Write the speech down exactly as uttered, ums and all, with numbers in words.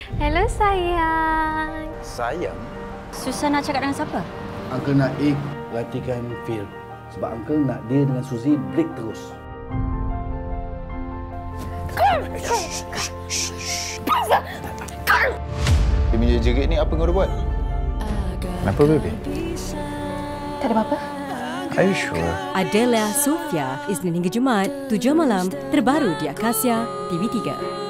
Hello sayang. Sayang? Susah nak cakap dengan siapa? Uncle nak Ik perhatikan Phil. Sebab Uncle nak dia dengan Suzy break terus. Dia punya jerit ni apa kau dah buat? Kenapa, baby? Tak ada apa-apa. Are you sure? Adela Sofia, Isnin hingga Jumaat, tujuh malam, terbaru di Akasia T V tiga.